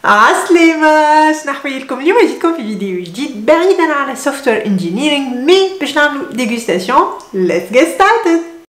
عسلامة، شنحويلكم اليوم؟ جيتكم في فيديو جديد بعيدا على سوفت وير انجينيرينغ مي باش نعملوا ديغوستاسيون. Let's get started.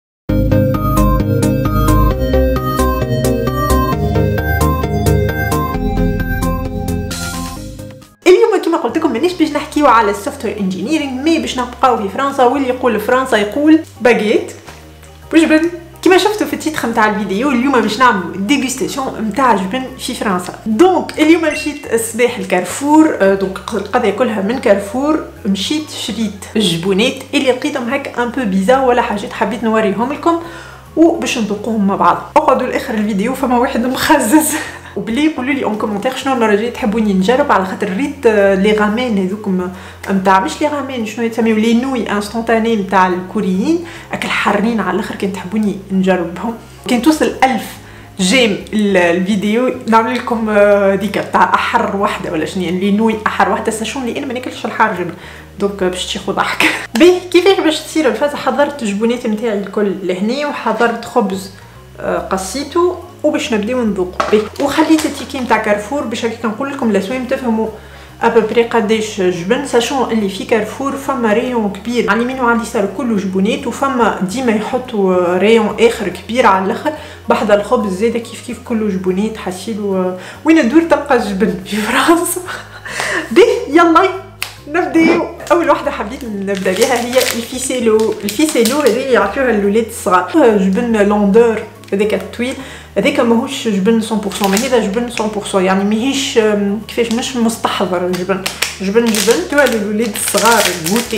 اليوم كما قلت لكم مانيش باش نحكيو على السوفت وير انجينيرينغ مي باش نبقاو في فرنسا، واللي يقول فرنسا يقول باغيت وجبن. كما شفتوا في التيتر نتاع الفيديو اليوم باش نعملوا ديغوستاسيون نتاع جبن في فرنسا. دونك اليوم مشيت الصباح الكارفور، دونك القضيه كلها من كارفور. مشيت شريت الجبونات اللي لقيتهم هكا ان بو بيزار ولا حاجات حبيت نوريهم لكم وباش نذوقوهم مع بعض. اقعدوا لاخر الفيديو، فما واحد مخزز وبلي قولوا لي اون كومونتير شنو المره الجايه تحبوني نجرب، على خاطر ريت لي غامين هذوكم نتاع مش لي غامين شنو يسميو لي نوي انستونتاني نتاع الكوريين اكل حارين على الاخر. كان تحبوني نجربهم كان توصل 1000 جيم الفيديو نعمل لكم ديك تاع احر وحده ولا شنو يعني لي نوي احر وحده ساشون لي انا ما ناكلش الحار جبن. دونك باش تشيخوا ضحك بيه كيفاش باش تصير الفازه. حضرت الجبونات نتاعي الكل لهنا وحضرت خبز قصيته وباش نبداو نذوق به، وخليت التيكي نتاع كارفور باش هكا نقول لكم لاسوام تفهموا ابري قداش جبن. ساشون اللي في كارفور فما ريون كبير على اليمين وعلى اليسار كله جبونات، وفما ديما يحطوا ريون اخر كبير على الاخر بحذا الخبز زاده كيف كله جبونات. حسيلو وين ندور تلقى الجبن في فرنسا. به يلا نبداو. اول وحده حبيت نبدا بها هي الفيسيلو هذه يعطيوها للولاد الصغار. جبن لوندور هذاك الطويل هذاك ماهوش جبن 100%، ما هذا جبن 100% يعني ماهيش كيفاش مش مستحضر جبن توا للولاد الصغار البوتي.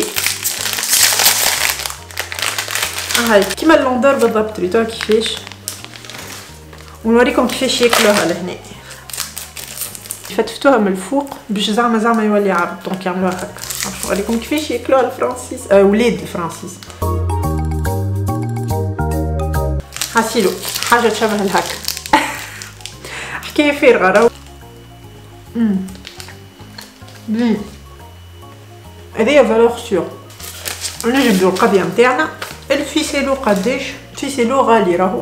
هاي كيما اللوندور بالضبط ريتوها كيفاش، ونوريكم كيفاش ياكلوها لهنا. فتفتوها من الفوق باش زعما يولي عبد. دونك يعملوها هكا. نوريكم كيفاش ياكلوها الفرنسيس ولاد الفرنسيس. حاسيلو حاجه تشبه الهكا. حكايه فارغه راهو. بلي هذيا فالور سيغ. نجبدو القضيه نتاعنا. الفيسيلو قداش؟ الفيسيلو غالي راهو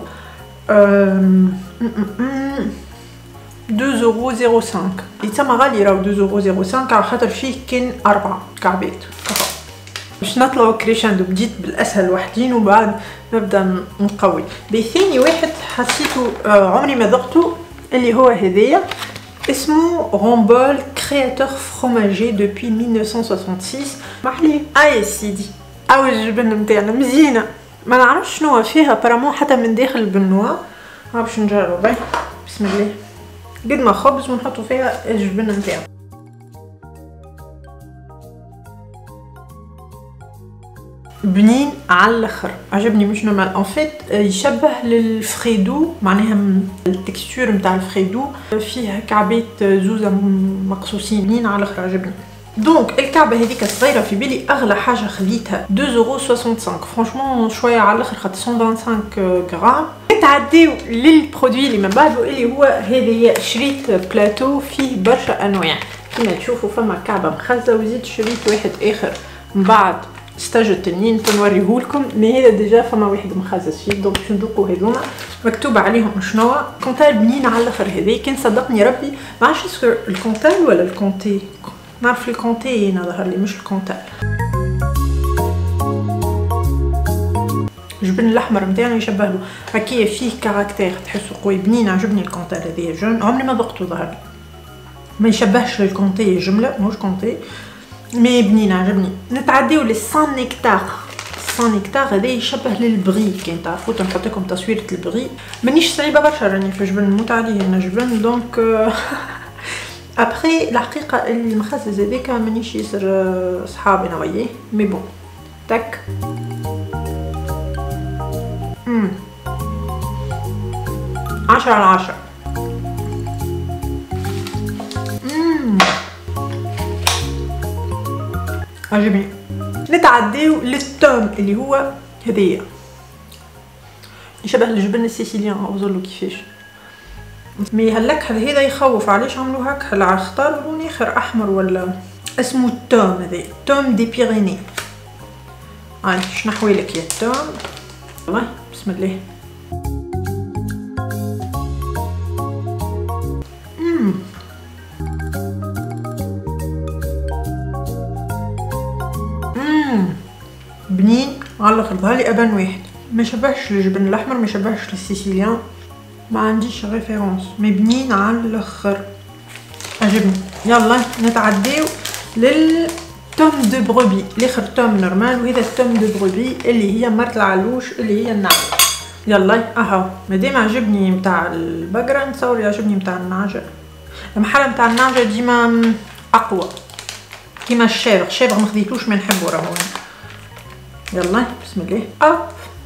2,05€. يتسمى غالي راهو 2,05€ على خاطر فيه كان 4 كعبات. باش نطلعو كريشاندو بديت بالاسهل وحدين وبعد نبدا نقوي. بثاني واحد حسيته عمري ما ذقته اللي هو هذايا اسمه رومبول كرياتور فروماجي دوبوي 1966. محلي يا سيدي او الجبن نتاعنا مزيانه. ما نعرفش شنو فيها برامون حتى من داخل البنوا. باش نجرب. بسم الله. قد ما خبز ونحطو فيها الجبن نتاعنا. بنين على الاخر عجبني مش نورمال. ان فيت يشبه للفريدو، معناها التكستور نتاع الفريدو فيه كعبات زوزه مقصوصين. بنين على الاخر عجبني. دونك الكعبه هذيك الصغيره في بالي اغلى حاجه خليتها 2,65€. فرانشمون شويه على الاخر خاطر 125 غرام. نتعداو للبرودوي اللي من بعده اللي هو هذايا. شريت بلاتو فيه برشا انواع كما تشوفوا. فما كعبه مخزه وزيد شريت واحد اخر من بعد ستاج التنين تنوريهولكم. مي هذا ديجا فما واحد مخزز فيه. دونك باش ندوقو هذوما مكتوب عليهم شنو. كونتال بنين على الاخر هذا. كان صدقني ربي ما عرفتش اسكو الكونتال ولا الكونتي. نعرف الكونتي هنا ظهر لي مش الكونتال. الجبن الاحمر نتاعنا يشبه له هكايا فيه كاركتير تحسو قوي. بنين عجبني الكونتال هذايا جون عمري ما ذقته ظهر لي. ما يشبهش للكونتي جمله مش كونتي مي بنين عجبني. نتعداو للسان نيكتار. السان نيكتار هذا يشبه للبغي. كان تعرفوا تنحط لكم تصويره البغي. مانيش صعيبه برشا راني في جبن نموت عليه انا جبن. دونك ابخي الحقيقه المخزز هذاك مانيش ياسر صحاب انا وياه مي بون تاك. 10/10. عجبني. نتعداو للتوم اللي هو هذايا يشبه الجبن السيسيليان. اوزرلو كيفاش مي هالك هذا يخوف. علاش عملوا هكا؟ اختاروا لون اخر احمر ولا اسمه التوم. هذا توم دي بيريني. هاي شنحويلك يا التوم. بسم الله. على الاخر ظهر لي ابان واحد، ما شبهش الجبن الاحمر، ما شبهش السيسيليان، ما عنديش ريفيرونس، مي بنين على الاخر، عجبني. يلا نتعداو للتوم دو بروبي، الاخر توم نورمال وهذا التوم دو بروبي اللي هي مرت العلوش اللي هي النعجه. يلا اهو مادام عجبني نتاع البقره نتصور يعجبني نتاع النعجه. المحل نتاع النعجه ديما اقوى كيما الشابغ ما خديتوش ما نحبو راهو. يلا بسم الله اب.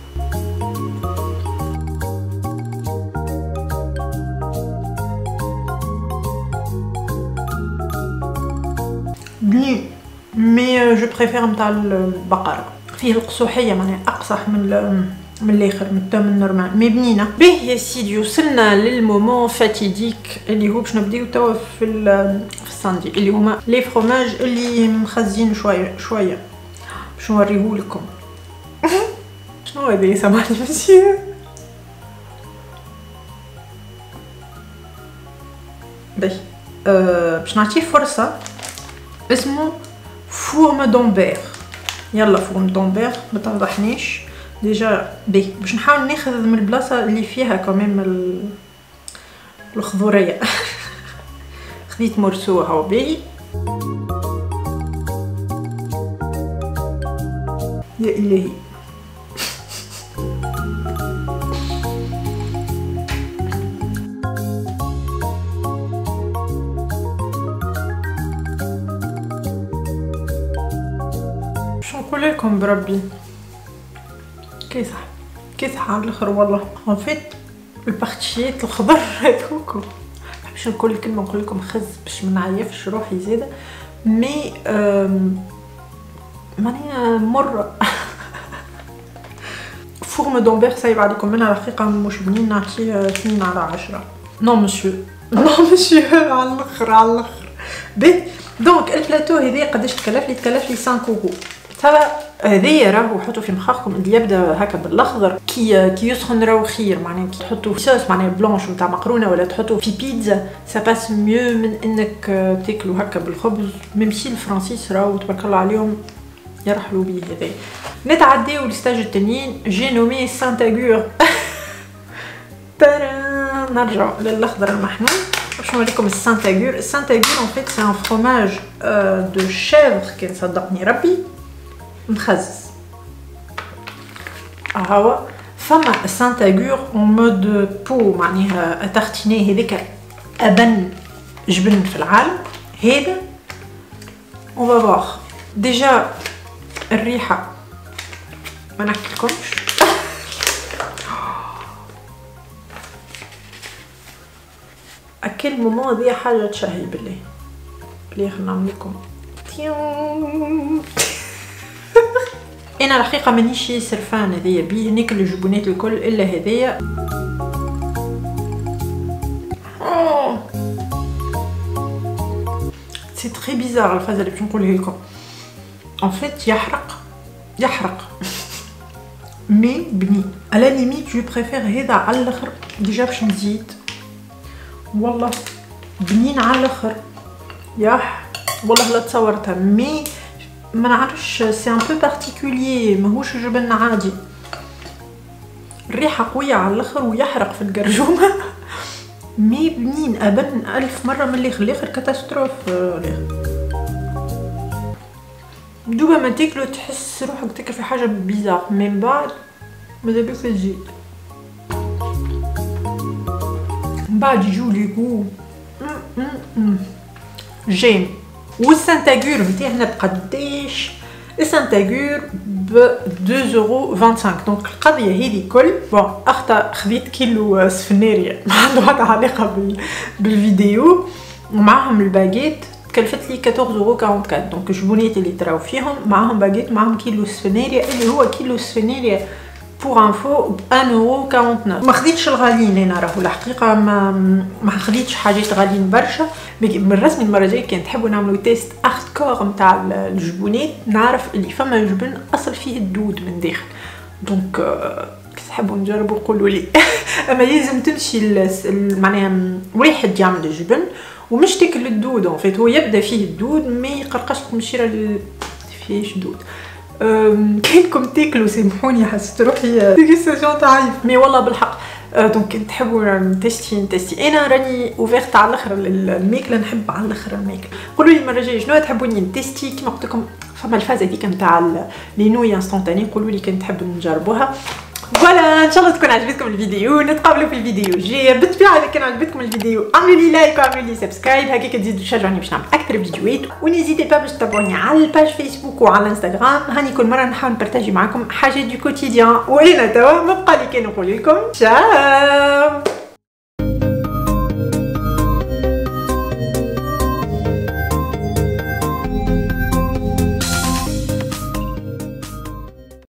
بنين مي جو بريفير نتاع البقره، فيه القصوحيه معناها اقصح من الاخر من التوم النورمال، مي بنينه. به يا سيدي وصلنا للمومون فاتيديك اللي هو باش نبداو توا في الساندي اللي هما لي فروماج اللي مخزين شويه باش نوريهولكم. شنو هذا سامحني مسيو؟ باهي باش نعطيه فرصه، اسمه فورم دومبير. يلا فورم دومبير ما توضحنيش ديجا باهي باش نحاول ناخذ من البلاصه اللي فيها كمان الخضوريه. خديت مرسو هاو باهي. يا الهي شو نقول لكم بربي كيصح على الاخر والله. ان فيت البارتيات الخضر هذوك باش نقول الكلمه نقول لكم خز باش ما نعيفش روحي زاده، مي ماني مره. فورم دومبير صايب عليكم منها الحقيقه مش بنين، نعطيه 2/10. نو مسيو على الاخر بي. دونك البلاتو هذا قداش تكلف لي؟ تكلف لي 5 اورو. توا هذايا راهو حطوا في مخاخكم اللي يبدا هكا بالاخضر كي يسخن راهو خير، معناها كي تحطوا في صوص معناها بلونش نتاع مقرونه ولا تحطوا في بيتزا سا باس ميو من انك تاكلوا هكا بالخبز. ميمسي الفرنسيس راهو تبارك الله عليهم يرحلوا بيه. هذايا نتعداو للستاج التانيين جي نومي سانتاغور. نرجع للاخضر المحنون باش نوريكم السانتاغور. السانتاغور ان فيت سي ان فروماج دو شيفر كان صدقني ربي مخزز. هاو فما سانتاغور اون مود بو معناها تارتيني هذيك ابن جبن في العالم. هذا اون فا فوار ديجا الريحه ما نحكيلكمش. اكل مومون هذه حاجه تشهي بالله خلينا نعمل لكم انا الحقيقه مانيش ياسر فان هذيا بيه ناكل الجبونات الكل الا هذيا. سي تري بيزار الفازه اللي باش نقولها لكم. ان فيت يحرق مي بنين على ليميت. جو بريفير هذا على الاخر ديجا باش نزيد والله بنين على الاخر ياح والله لا تصورتها. مي ما نعرفش سي ان بو بارتيكولير ماهوش جبن عادي. الريحه قويه على الاخر ويحرق في القرجومه. مي بنين ابن 1000 مره من الاخر كاتاستروف. دوبا ما تاكلو تحس روحك تاكل في حاجه بيزار، من بعد ماذا بيك تزيد من بعد يجو لي كو جيم. والسانتاغور نتاعنا بقداش؟ السانتاغور ب 2,25€. دونك القضيه هذه كل بون اختا خذيت كيلو سفناريه ما عنده حتى علاقه بالفيديو، ومعهم الباجيت كلفت لي 14,44€. دونك الجبونات اللي تراو فيهم معهم باجيت معهم كيلو سفناريه اللي هو كيلو سفناريه بور انفو ب 1,49€. ما خديتش الغاليين انا راهو الحقيقه ما خديتش حاجات غاليين برشا. بالرسمي المره الجايه كان تحبوا نعملوا تيست هاردكور نتاع الجبونات نعرف اللي فما جبن اصل فيه الدود من داخل. دونك كي تحبوا نجربوا قولوا لي. اما لازم تمشي معناها واحد يعمل الجبن ومش تاكل الدود. ان فيت هو يبدا فيه الدود مي قرقش المشيره فيهش دود. كاينكم تاكلوا سامحوني حسيت روحي ديغيستاسيون تاع عيف مي والله بالحق. دونك تحبوا تستي انا راني اوفيرت على الاخر الماكله، نحب على الاخر الماكله. قولوا لي المره الجايه شنو تحبوني نتستي كيما قلت لكم. فما الفازه هذيك نتاع لي نوي انستونتاني، قولوا لي كان تحبوا نجربوها. فوالا ان شاء الله تكون عجبتكم الفيديو، نتقابلوا في الفيديو الجاي. بالطبيعه اذا كان عجبتكم الفيديو اعملوا لي لايك واعملوا لي سبسكرايب، هكاك تزيدوا تشجعوني باش نعمل اكثر فيديوهات. ونزيدي با باش تتابعوني على الباج فيسبوك وعلى الانستغرام، هاني كل مره نحاول نبارطاجي معكم حاجات دو كوتيديان. وانا توا ما بقى لي كان نقول لكم تشاو.